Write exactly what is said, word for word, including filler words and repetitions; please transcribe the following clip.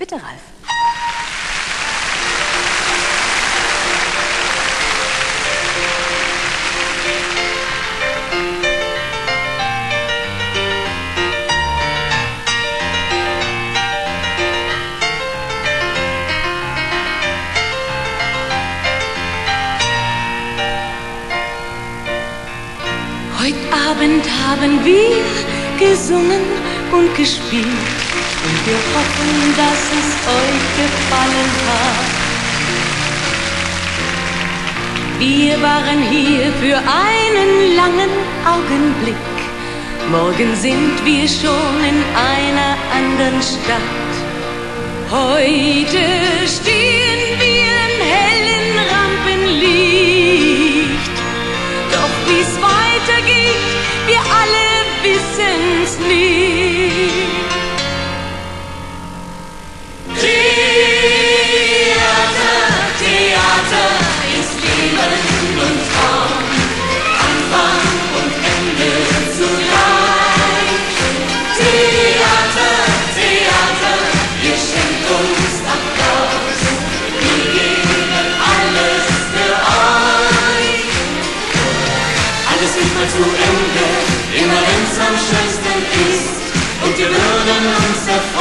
Bitte, Ralf. Heute Abend haben wir gesungen und gespielt und wir hoffen, dass es euch gefallen hat. Wir waren hier für einen langen Augenblick. Morgen sind wir schon in einer anderen Stadt. Heute stehen wir im hellen Rampenlicht. Doch wie's weitergeht, wir alle wissen's nicht. Theater, Theater ist Leben und Traum, Anfang und Ende zugleich. Theater, Theater, ihr schenkt uns Applaus, wir geben alles für euch. Alles ist mal zu Ende, immer wenn's am schönsten ist, und wir würden uns erfreuen.